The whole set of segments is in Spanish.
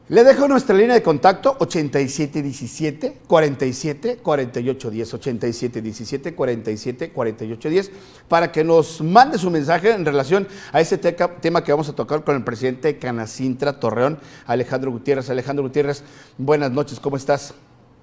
Le dejo nuestra línea de contacto 8717 47 48 10, 8717 47 48 10, para que nos mande su mensaje en relación a ese tema que vamos a tocar con el presidente de Canacintra Torreón, Alejandro Gutiérrez. Alejandro Gutiérrez, buenas noches, ¿cómo estás?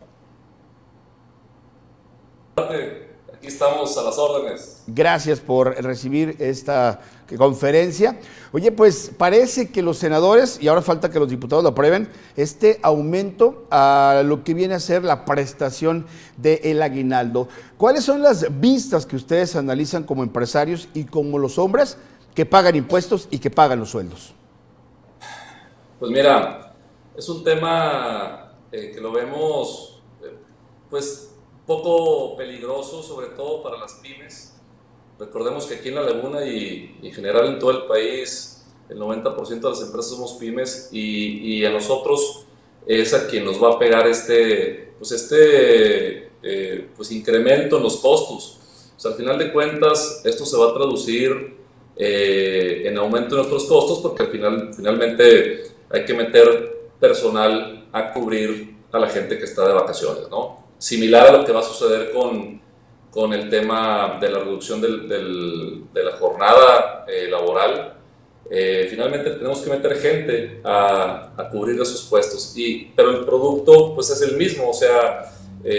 Aquí estamos a las órdenes. Gracias por recibir esta conferencia. Oye, pues parece que los senadores, y ahora falta que los diputados lo aprueben, este aumento a lo que viene a ser la prestación del aguinaldo. ¿Cuáles son las vistas que ustedes analizan como empresarios y como los hombres que pagan impuestos y que pagan los sueldos? Pues mira, es un tema que lo vemos pues poco peligroso, sobre todo para las pymes. Recordemos que aquí en La Laguna y en general en todo el país, el 90% de las empresas somos pymes y a nosotros es a quien nos va a pegar este incremento en los costos. O sea, al final de cuentas, esto se va a traducir en aumento de nuestros costos, porque finalmente hay que meter personal a cubrir a la gente que está de vacaciones, ¿no? Similar a lo que va a suceder con el tema de la reducción de la jornada laboral. Finalmente tenemos que meter gente a cubrir esos puestos, pero el producto pues es el mismo, o sea,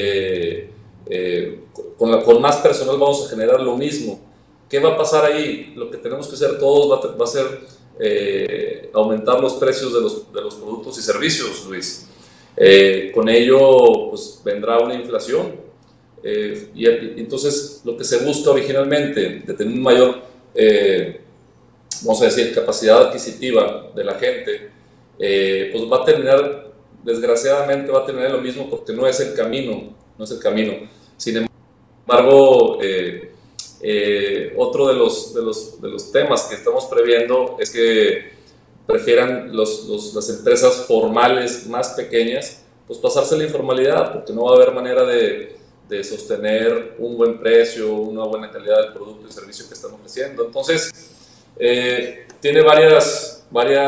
con más personal vamos a generar lo mismo. ¿Qué va a pasar ahí? Lo que tenemos que hacer todos va a ser aumentar los precios de los productos y servicios, Luis. Con ello pues vendrá una inflación y entonces lo que se busca originalmente de tener un mayor vamos a decir capacidad adquisitiva de la gente, pues va a terminar, desgraciadamente va a terminar lo mismo, porque no es el camino. Sin embargo, otro de los temas que estamos previendo es que prefieran las empresas formales más pequeñas, pues pasarse a la informalidad, porque no va a haber manera de sostener un buen precio, una buena calidad del producto y servicio que están ofreciendo. Entonces, tiene varias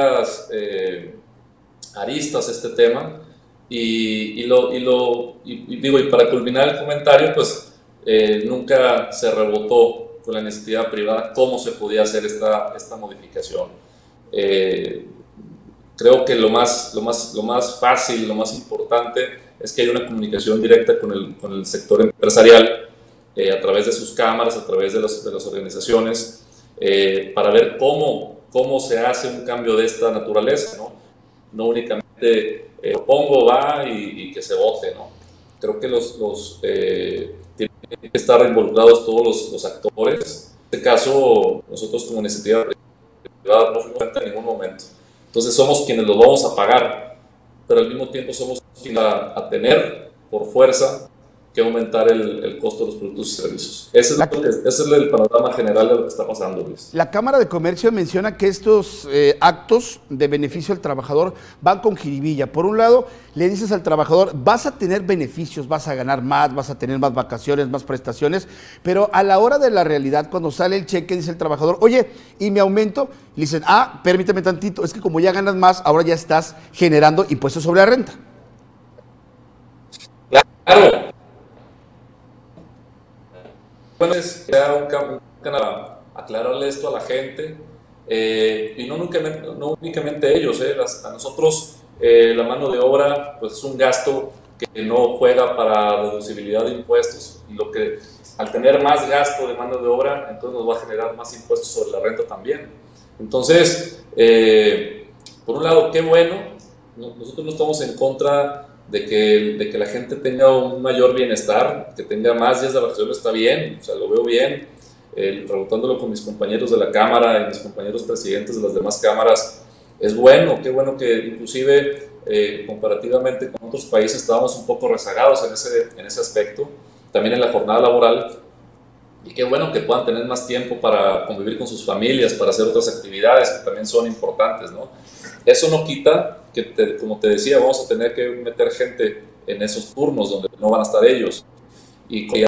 aristas este tema, y para culminar el comentario, pues nunca se rebotó con la iniciativa privada cómo se podía hacer esta modificación. Creo que lo más fácil, lo más importante es que haya una comunicación directa con el sector empresarial a través de sus cámaras, a través de las organizaciones, para ver cómo se hace un cambio de esta naturaleza, no únicamente pongo, va y que se vote, ¿no? Creo que tienen que estar involucrados todos los actores. En este caso, nosotros como iniciativa privada no fuimos en ningún momento. Entonces somos quienes los vamos a pagar, pero al mismo tiempo somos quienes a tener por fuerza que aumentar el costo de los productos y servicios. Ese es el panorama general de lo que está pasando, Luis. La Cámara de Comercio menciona que estos actos de beneficio al trabajador van con jiribilla. Por un lado, le dices al trabajador, vas a tener beneficios, vas a ganar más, vas a tener más vacaciones, más prestaciones, pero a la hora de la realidad, cuando sale el cheque, dice el trabajador, oye, ¿y mi aumento? Y le dicen, permíteme tantito, es que como ya ganas más, ahora ya estás generando impuestos sobre la renta. Claro. Bueno, es crear un canal para aclararle esto a la gente, y no únicamente ellos, a nosotros la mano de obra pues es un gasto que no juega para deducibilidad de impuestos, y al tener más gasto de mano de obra, entonces nos va a generar más impuestos sobre la renta también. Entonces, por un lado, qué bueno, nosotros no estamos en contra de que la gente tenga un mayor bienestar, que tenga más días de vacaciones, está bien, o sea, lo veo bien. Preguntándolo con mis compañeros de la Cámara y mis compañeros presidentes de las demás cámaras, es bueno, qué bueno que inclusive comparativamente con otros países estábamos un poco rezagados en ese aspecto, también en la jornada laboral, y qué bueno que puedan tener más tiempo para convivir con sus familias, para hacer otras actividades que también son importantes, ¿no? Eso no quita que, como te decía, vamos a tener que meter gente en esos turnos donde no van a estar ellos, y ya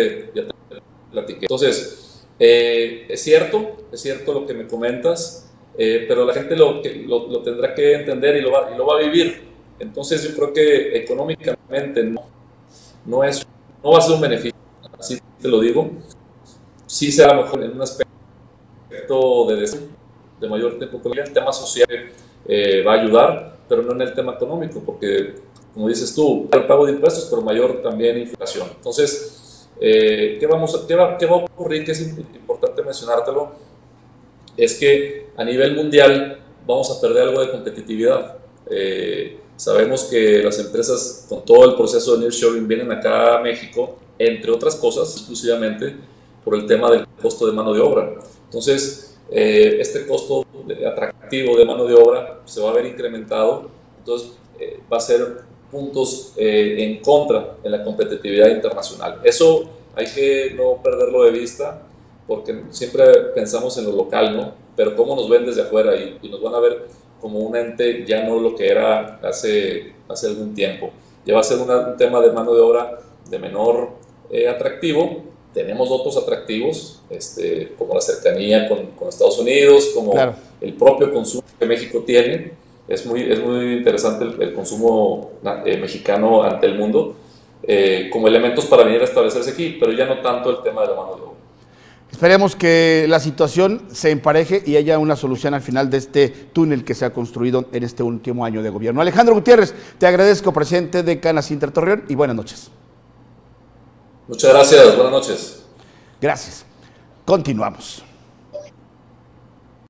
te platiqué. Entonces, es cierto lo que me comentas. pero la gente lo tendrá que entender y lo va a vivir. Entonces yo creo que económicamente no va a ser un beneficio, así te lo digo. Sí será a lo mejor en un aspecto de mayor tiempo, el tema social va a ayudar, pero no en el tema económico, porque como dices tú, el pago de impuestos, pero mayor también inflación. Entonces, ¿qué va a ocurrir? Que es importante mencionártelo, es que a nivel mundial vamos a perder algo de competitividad. Sabemos que las empresas con todo el proceso de nearshoring vienen acá a México, entre otras cosas, exclusivamente por el tema del costo de mano de obra. Entonces, este costo atractivo de mano de obra se va a ver incrementado, entonces va a ser puntos en contra en la competitividad internacional. Eso hay que no perderlo de vista, porque siempre pensamos en lo local, ¿no? Pero cómo nos ven desde afuera y nos van a ver como un ente ya no lo que era hace algún tiempo. Ya va a ser un tema de mano de obra de menor atractivo. Tenemos otros atractivos, como la cercanía con Estados Unidos, como claro, el propio consumo que México tiene. Es muy interesante el consumo mexicano ante el mundo, como elementos para venir a establecerse aquí, pero ya no tanto el tema de la mano de obra. Esperemos que la situación se empareje y haya una solución al final de este túnel que se ha construido en este último año de gobierno. Alejandro Gutiérrez, te agradezco, presidente de Canacintra Torreón, y buenas noches. Muchas gracias, buenas noches. Gracias. Continuamos.